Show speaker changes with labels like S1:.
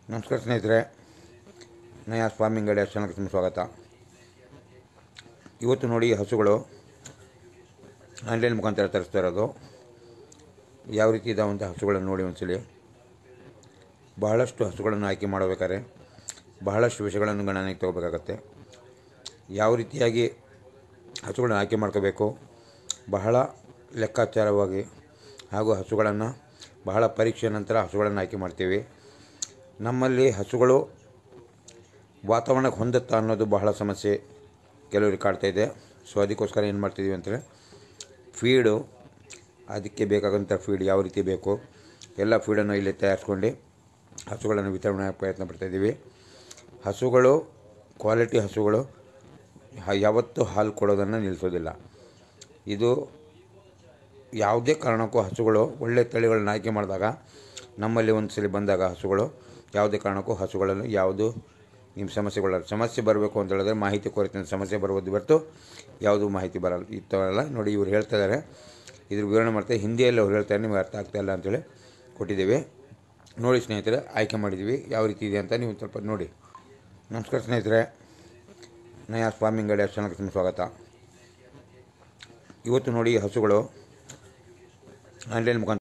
S1: ನಮಸ್ಕಾರ ಸ್ನೇಹಿತರೆ, ನಯಾ farming ideas ಚಾನಲ್ಗೆ ತುಂಬ ಸ್ವಾಗತ. ಇವತ್ತು ನೋಡಿ, ಹಸುಗಳು ಆನ್ಲೈನ್ ಮುಖಾಂತರ ತರಿಸ್ತಾ ಇರೋದು. ಯಾವ ರೀತಿ ಇದಾವಂಥ ಹಸುಗಳನ್ನು ನೋಡಿ ಒಂದ್ಸಲಿ. ಬಹಳಷ್ಟು ಹಸುಗಳನ್ನು ಆಯ್ಕೆ ಮಾಡಬೇಕಾದ್ರೆ ಬಹಳಷ್ಟು ವಿಷಯಗಳನ್ನು ಗಣನೆಗೆ ತಗೋಬೇಕಾಗತ್ತೆ. ಯಾವ ರೀತಿಯಾಗಿ ಹಸುಗಳನ್ನು ಆಯ್ಕೆ ಮಾಡ್ಕೋಬೇಕು, ಬಹಳ ಲೆಕ್ಕಾಚಾರವಾಗಿ ಹಾಗೂ ಹಸುಗಳನ್ನು ಬಹಳ ಪರೀಕ್ಷೆ ನಂತರ ಹಸುಗಳನ್ನು ಆಯ್ಕೆ ಮಾಡ್ತೀವಿ. ನಮ್ಮಲ್ಲಿ ಹಸುಗಳು ವಾತಾವರಣಕ್ಕೆ ಹೊಂದುತ್ತಾ ಅನ್ನೋದು ಬಹಳ ಸಮಸ್ಯೆ ಕೆಲವರಿಗೆ ಕಾಡ್ತಾಯಿದೆ. ಸೊ ಅದಕ್ಕೋಸ್ಕರ ಏನು ಮಾಡ್ತಿದ್ದೀವಿ ಅಂದರೆ, ಫೀಡು, ಅದಕ್ಕೆ ಬೇಕಾದಂಥ ಫೀಡ್ ಯಾವ ರೀತಿ ಬೇಕು ಎಲ್ಲ ಫೀಡನ್ನು ಇಲ್ಲಿ ತಯಾರಿಸ್ಕೊಂಡು ಹಸುಗಳನ್ನು ವಿತರಣೆ ಪ್ರಯತ್ನ ಪಡ್ತಾಯಿದ್ದೀವಿ. ಹಸುಗಳು, ಕ್ವಾಲಿಟಿ ಹಸುಗಳು ಯಾವತ್ತೂ ಹಾಲು ಕೊಡೋದನ್ನು ನಿಲ್ಲಿಸೋದಿಲ್ಲ. ಇದು ಯಾವುದೇ ಕಾರಣಕ್ಕೂ ಹಸುಗಳು ಒಳ್ಳೆಯ ತಳಿಗಳನ್ನ ಆಯ್ಕೆ ಮಾಡಿದಾಗ, ನಮ್ಮಲ್ಲಿ ಒಂದು ಸಲ ಬಂದಾಗ ಹಸುಗಳು ಯಾವುದೇ ಕಾರಣಕ್ಕೂ ಹಸುಗಳಲ್ಲಿ ಯಾವುದು ನಿಮ್ಮ ಸಮಸ್ಯೆ ಬರಬೇಕು ಅಂತ ಹೇಳಿದ್ರೆ ಮಾಹಿತಿ ಕೊರತೆಯಿಂದ ಸಮಸ್ಯೆ ಬರುವುದು ಹೊರತು ಯಾವುದೂ ಮಾಹಿತಿ ಬರಲ್ಲ. ಈ ಥರ ನೋಡಿ, ಇವ್ರು ಹೇಳ್ತಾ ಇದ್ದಾರೆ, ಇದ್ರ ವಿವರಣೆ ಮಾಡ್ತಾರೆ, ಹಿಂದಿಯಲ್ಲಿ ಅವ್ರು ಹೇಳ್ತಾರೆ, ನಿಮಗೆ ಅರ್ಥ ಆಗ್ತಾಯಿಲ್ಲ ಅಂತೇಳಿ ಕೊಟ್ಟಿದ್ದೀವಿ. ನೋಡಿ ಸ್ನೇಹಿತರೆ, ಆಯ್ಕೆ ಮಾಡಿದ್ದೀವಿ ಯಾವ ರೀತಿ ಇದೆ ಅಂತ ನೀವು ಸ್ವಲ್ಪ ನೋಡಿ. ನಮಸ್ಕಾರ ಸ್ನೇಹಿತರೆ, ನಯಾ ಫಾರ್ಮಿಂಗ್ ಐಡಿಯಾಸ್ ಚಾನಲ್ಗೆ ತುಂಬ ಸ್ವಾಗತ. ಇವತ್ತು ನೋಡಿ, ಹಸುಗಳು ಆನ್ಲೈನ್ ಮುಖಾಂತರ